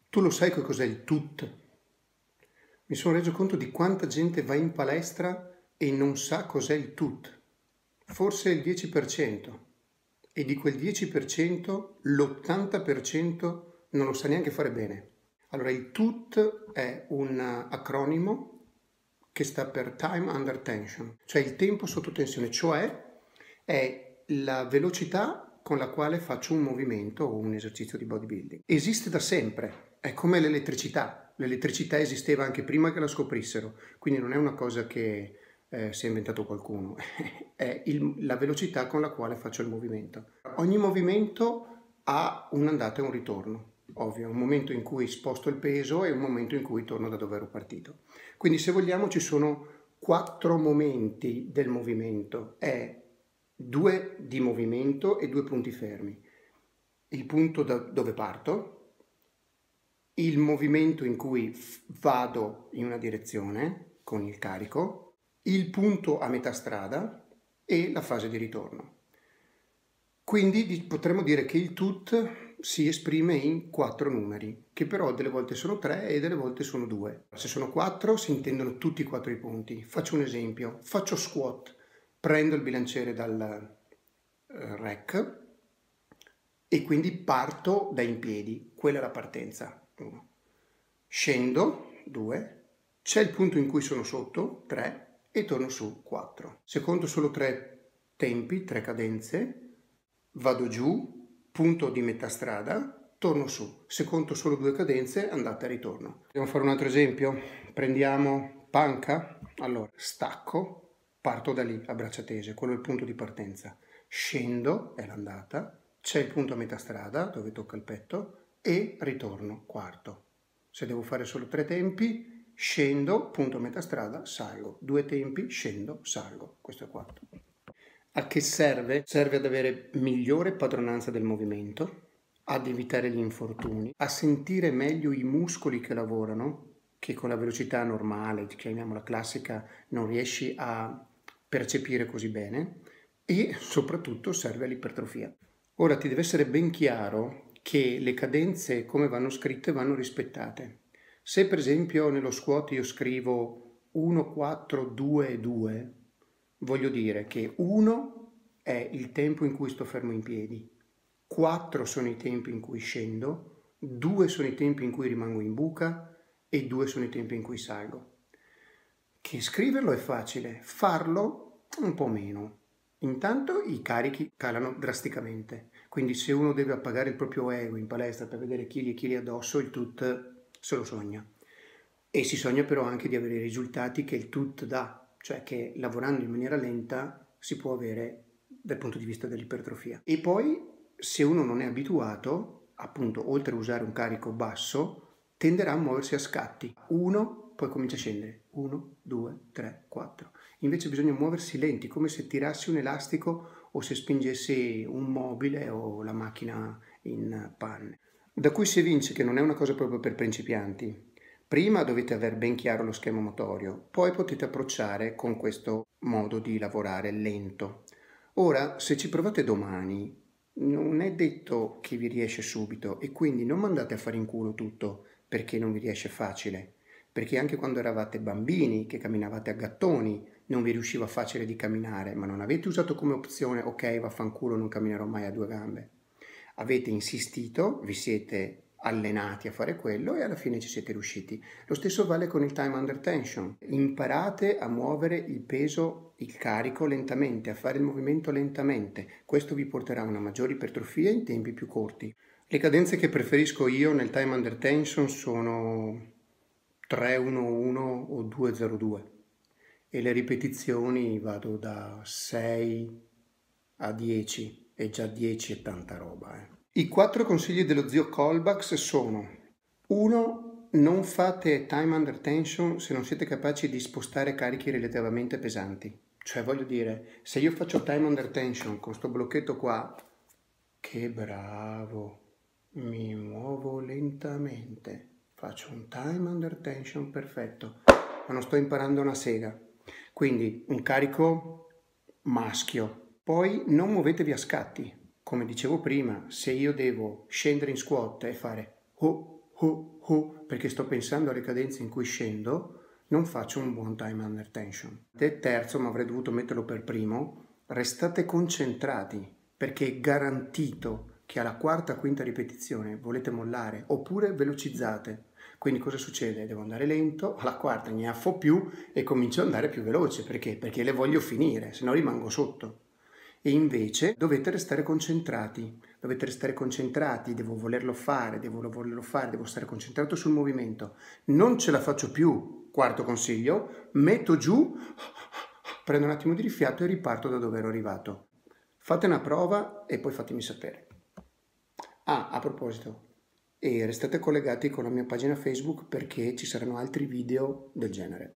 Tu lo sai che cos'è il TUT? Mi sono reso conto di quanta gente va in palestra e non sa cos'è il TUT. Forse il 10%. E di quel 10% l'80% non lo sa neanche fare bene. Allora, il TUT è un acronimo che sta per Time Under Tension, cioè il tempo sotto tensione, cioè è la velocità con la quale faccio un movimento o un esercizio di bodybuilding. Esiste da sempre, è come l'elettricità. L'elettricità esisteva anche prima che la scoprissero, quindi non è una cosa che si è inventato qualcuno, è la velocità con la quale faccio il movimento. Ogni movimento ha un'andata e un ritorno, ovvio, un momento in cui sposto il peso e un momento in cui torno da dove ero partito. Quindi se vogliamo ci sono 4 momenti del movimento, è 2 di movimento e 2 punti fermi. Il punto da dove parto, il movimento in cui vado in una direzione con il carico, il punto a metà strada e la fase di ritorno. Quindi potremmo dire che il TUT si esprime in 4 numeri, che però delle volte sono 3 e delle volte sono 2. Se sono 4 si intendono tutti e 4 i punti. Faccio un esempio, faccio squat, prendo il bilanciere dal rack e quindi parto da in piedi, quella è la partenza, 1. Scendo, 2, c'è il punto in cui sono sotto, 3, e torno su, 4. Se conto solo 3 tempi, 3 cadenze, vado giù, punto di metà strada, torno su. Se conto solo 2 cadenze, andata e ritorno. Andiamo a fare un altro esempio. Prendiamo panca, allora stacco, parto da lì a braccia tese, quello è il punto di partenza. Scendo, è l'andata, c'è il punto a metà strada dove tocca il petto e ritorno, quarto. Se devo fare solo 3 tempi, scendo, punto a metà strada, salgo. 2 tempi, scendo, salgo. Questo è 4. A che serve? Serve ad avere migliore padronanza del movimento, ad evitare gli infortuni, a sentire meglio i muscoli che lavorano, che con la velocità normale, chiamiamola classica, non riesci a percepire così bene, e soprattutto serve all'ipertrofia. Ora ti deve essere ben chiaro che le cadenze come vanno scritte vanno rispettate. Se per esempio nello squat io scrivo 1, 4, 2, 2, voglio dire che 1 è il tempo in cui sto fermo in piedi, 4 sono i tempi in cui scendo, 2 sono i tempi in cui rimango in buca e 2 sono i tempi in cui salgo. Che scriverlo è facile, farlo un po' meno. Intanto i carichi calano drasticamente, quindi se uno deve appagare il proprio ego in palestra per vedere chili e chili addosso, il TUT se lo sogna. E si sogna però anche di avere i risultati che il TUT dà, cioè che lavorando in maniera lenta si può avere dal punto di vista dell'ipertrofia. E poi se uno non è abituato, appunto, oltre a usare un carico basso, tenderà a muoversi a scatti. 1, poi comincia a scendere. 1, 2, 3, 4. Invece bisogna muoversi lenti, come se tirassi un elastico o se spingessi un mobile o la macchina in panne. Da cui si evince che non è una cosa proprio per principianti. Prima dovete aver ben chiaro lo schema motorio, poi potete approcciare con questo modo di lavorare lento. Ora, se ci provate domani, non è detto che vi riesce subito e quindi non mandate a fare in culo tutto perché non vi riesce facile, perché anche quando eravate bambini, che camminavate a gattoni, non vi riusciva facile di camminare, ma non avete usato come opzione ok, vaffanculo, non camminerò mai a 2 gambe. Avete insistito, vi siete allenati a fare quello e alla fine ci siete riusciti. Lo stesso vale con il time under tension. Imparate a muovere il peso, il carico lentamente, a fare il movimento lentamente. Questo vi porterà a una maggiore ipertrofia in tempi più corti. Le cadenze che preferisco io nel time under tension sono 3-1-1 o 2-0-2 e le ripetizioni vado da 6 a 10 e già 10 è tanta roba. I 4 consigli dello zio Colbax sono: 1. Non fate time under tension se non siete capaci di spostare carichi relativamente pesanti. Cioè voglio dire, se io faccio time under tension con sto blocchetto qua, che bravo, mi muovo lentamente, faccio un time under tension perfetto, ma non sto imparando una sega. Quindi un carico maschio. Poi non muovetevi a scatti. Come dicevo prima, se io devo scendere in squat e fare ho perché sto pensando alle cadenze in cui scendo, non faccio un buon time under tension. E terzo, ma avrei dovuto metterlo per primo, restate concentrati, perché è garantito che alla quarta, quinta ripetizione volete mollare, oppure velocizzate. Quindi cosa succede? Devo andare lento, alla quarta ne affo più e comincio ad andare più veloce. Perché? Perché le voglio finire, se no rimango sotto. E invece dovete restare concentrati, devo volerlo fare, devo stare concentrato sul movimento. Non ce la faccio più, quarto consiglio, metto giù, prendo un attimo di rifiato e riparto da dove ero arrivato. Fate una prova e poi fatemi sapere. Ah, a proposito, restate collegati con la mia pagina Facebook perché ci saranno altri video del genere.